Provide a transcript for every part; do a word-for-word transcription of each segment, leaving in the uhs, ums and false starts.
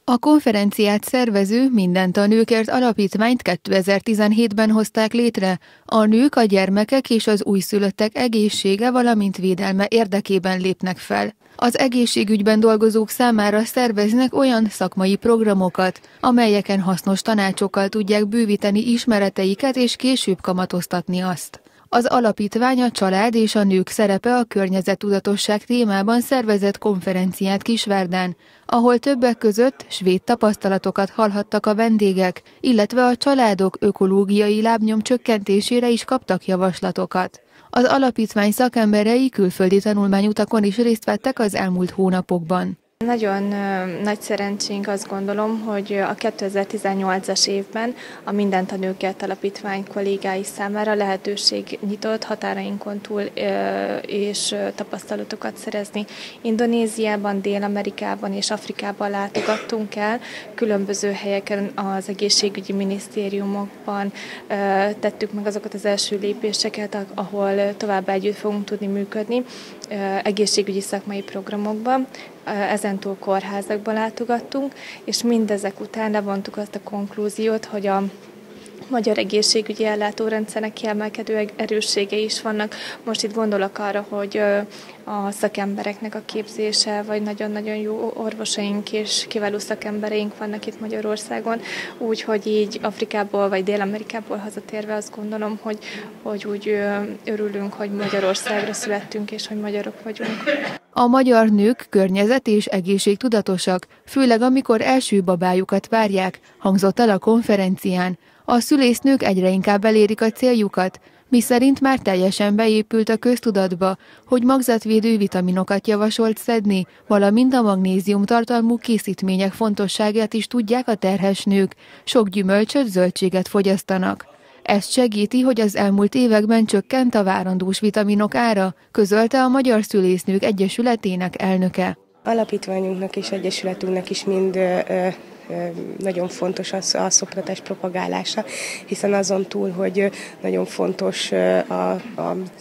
A konferenciát szervező Mindent a nőkért alapítványt kétezer-tizenhétben hozták létre, a nők, a gyermekek és az újszülöttek egészsége, valamint védelme érdekében lépnek fel. Az egészségügyben dolgozók számára szerveznek olyan szakmai programokat, amelyeken hasznos tanácsokkal tudják bővíteni ismereteiket és később kamatoztatni azt. Az alapítvány a család és a nők szerepe a környezettudatosság témában szervezett konferenciát Kisvárdán, ahol többek között svéd tapasztalatokat hallhattak a vendégek, illetve a családok ökológiai lábnyom csökkentésére is kaptak javaslatokat. Az alapítvány szakemberei külföldi tanulmányutakon is részt vettek az elmúlt hónapokban. Nagyon nagy szerencsénk, azt gondolom, hogy a kétezer-tizennyolcas évben a Mindent a nőkért alapítvány kollégái számára lehetőség nyitott határainkon túl és tapasztalatokat szerezni. Indonéziában, Dél-Amerikában és Afrikában látogattunk el, különböző helyeken az egészségügyi minisztériumokban tettük meg azokat az első lépéseket, ahol tovább együtt fogunk tudni működni egészségügyi szakmai programokban. Ezentúl kórházakba látogattunk, és mindezek után levontuk azt a konklúziót, hogy a magyar egészségügyi ellátórendszernek kiemelkedő erősségei is vannak. Most itt gondolok arra, hogy a szakembereknek a képzése, vagy nagyon-nagyon jó orvosaink és kiváló szakembereink vannak itt Magyarországon, úgyhogy így Afrikából vagy Dél-Amerikából hazatérve azt gondolom, hogy, hogy úgy örülünk, hogy Magyarországra születtünk, és hogy magyarok vagyunk. A magyar nők környezet- és egészségtudatosak, főleg amikor első babájukat várják, hangzott el a konferencián. A szülésznők egyre inkább elérik a céljukat, miszerint már teljesen beépült a köztudatba, hogy magzatvédő vitaminokat javasolt szedni, valamint a magnézium tartalmú készítmények fontosságát is tudják a terhes nők, sok gyümölcsöt, zöldséget fogyasztanak. Ezt segíti, hogy az elmúlt években csökkent a várandós vitaminok ára, közölte a Magyar Szülésznők Egyesületének elnöke. Alapítványunknak és egyesületünknek is mind ö, ö, nagyon fontos a, a szoptatás propagálása, hiszen azon túl, hogy nagyon fontos a, a,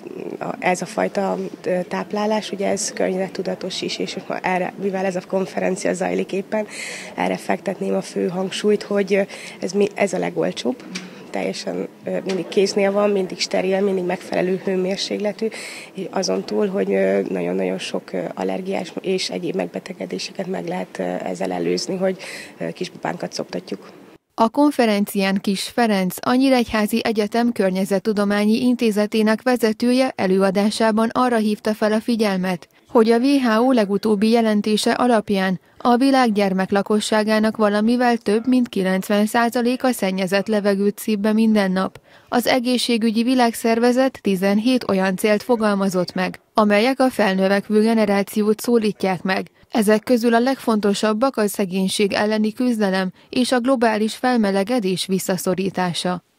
a, ez a fajta táplálás, ugye ez környezettudatos is, és erre, mivel ez a konferencia zajlik éppen, erre fektetném a fő hangsúlyt, hogy ez, ez a legolcsóbb. Teljesen mindig kéznél van, mindig steril, mindig megfelelő hőmérsékletű, és azon túl, hogy nagyon-nagyon sok allergiás és egyéb megbetegedéseket meg lehet ezzel előzni, hogy kisbabánkat szoptatjuk. A konferencián Kis Ferenc, a Nyíregyházi Egyetem Környezettudományi Intézetének vezetője előadásában arra hívta fel a figyelmet, hogy a dupla vé há ó legutóbbi jelentése alapján a világ gyermeklakosságának valamivel több mint kilencven százaléka szennyezett levegőt szív be minden nap. Az Egészségügyi Világszervezet tizenhét olyan célt fogalmazott meg, amelyek a felnövekvő generációt szólítják meg. Ezek közül a legfontosabbak a szegénység elleni küzdelem és a globális felmelegedés visszaszorítása.